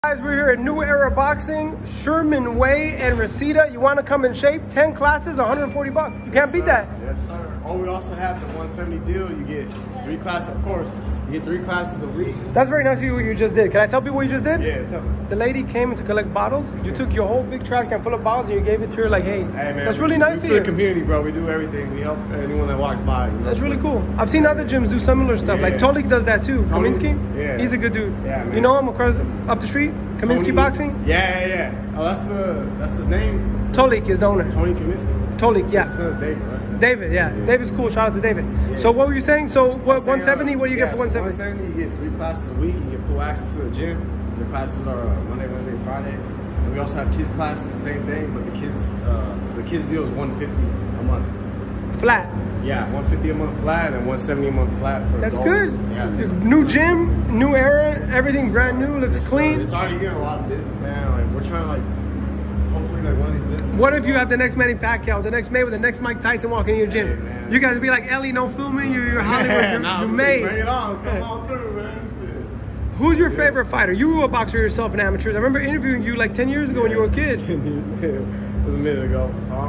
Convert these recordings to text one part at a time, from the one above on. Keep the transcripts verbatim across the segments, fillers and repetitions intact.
Guys, we're here at New Era Boxing, Sherman Way and Reseda. You want to come in shape? ten classes, one hundred forty bucks. You can't yes, beat sir. that. Yes, sir. Oh, we also have the one seventy deal. You get three classes, of course. You get three classes a week. That's very nice of you what you just did. Can I tell people what you just did? Yeah, tell me. The lady came to collect bottles. You took your whole big trash can full of bottles and you gave it to her like, hey, Hey, man, that's we, really nice we of you. for the community, bro. We do everything. We help anyone that walks by. You know? That's really cool. I've seen other gyms do similar stuff. Yeah. Like Tolik does that too. Tony? Kaminsky? Yeah. He's a good dude. Yeah, man. You know him across up the street? Kaminsky Tony? Boxing? Yeah, yeah, yeah. Oh, that's the that's his name. Tolik is the owner. Tony Kaminsky. Tolik, yeah. His son's David, right? David, yeah. Yeah. David's cool. Shout out to David. Yeah. So what were you saying? So what, I'm saying, one seventy? uh, What do you yeah, get for one seventy? So one seventy, you get three classes a week. You get full access to the gym. The classes are uh, Monday, Wednesday, Friday. And we also have kids classes, same thing, but the kids uh, the kids deal is one fifty a month. Flat. Yeah, one fifty a month flat, and then one seventy a month flat for That's adults. good. Yeah. New gym, new era, everything brand new, looks It's, uh, clean. It's already getting a lot of business, man. Like we're trying to like hopefully like one of these businesses. What if you have the next Manny Pacquiao, the next Mayweather, the next Mike Tyson walking in your gym? Hey, man. You guys be like, Ellie, no filming, you're, you're Hollywood, you're, nah, you're I'm made. saying, bring it on, come Yeah. on through, man. Shit. Who's your favorite fighter? You were a boxer yourself in amateurs. I remember interviewing you like ten years ago when you were a kid. It was a minute ago.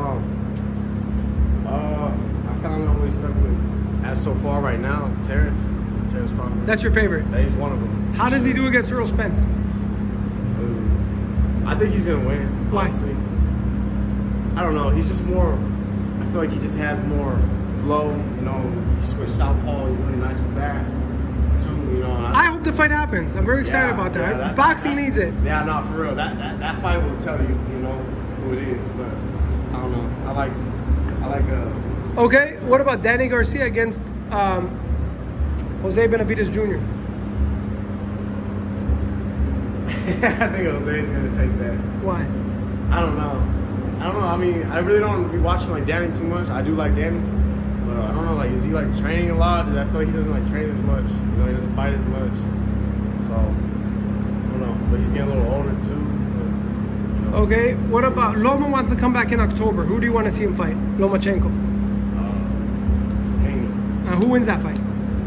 Um, uh, I kind of always stuck with, as so far right now, Terrence. Terrence Crawford. That's your favorite. That is one of them. How does he do against Earl Spence? Ooh. I think he's gonna win. Why? Honestly, I don't know. He's just more. I feel like he just has more flow. You know, he switched southpaw. He's really nice with that. Too, you know. and I hope the fight happens. I'm very excited Yeah, about that. yeah, that- Boxing that- needs it. Yeah, no, for real. That, that that fight will tell you, you know, who it is. But I don't know. I like, I like uh Okay, what about Danny Garcia against um, Jose Benavidez Junior? I think Jose's gonna take that. Why? I don't know. I don't know. I mean, I really don't be watching like Danny too much. I do like Danny, but uh, I don't know. Like, is he like training a lot? I feel like he doesn't like train as much. You know, he doesn't fight as much. So I don't know. But he's getting a little older too. But, you know. Okay, what about Loma wants to come back in October. Who do you want to see him fight? Lomachenko. Uh, Haney. Uh, who wins that fight?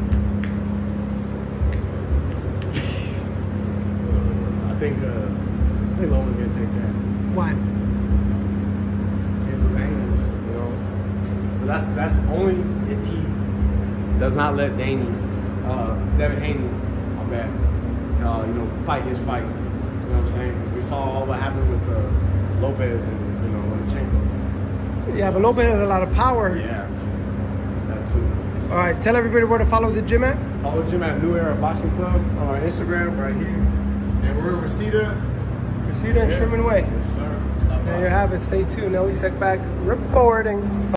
I think uh, I think Loma's gonna take that. Why? Against his angles, you know. But that's that's only if he does not let Danny, uh, Devin Haney, I bet, uh, you know, fight his fight. You know what I'm saying? 'Cause we saw all what happened with uh, Lopez and you know Lomachenko. Yeah, but Lopez has a lot of power. Yeah, that too. So, All right, tell everybody where to follow the gym at. follow Jim at New Era Boxing Club on our Instagram right here, and we're in Reseda. Reseda and Yeah. Sherman Way. Yes, sir. Stop There by. you have it. Stay tuned. Ellie Sekback reporting.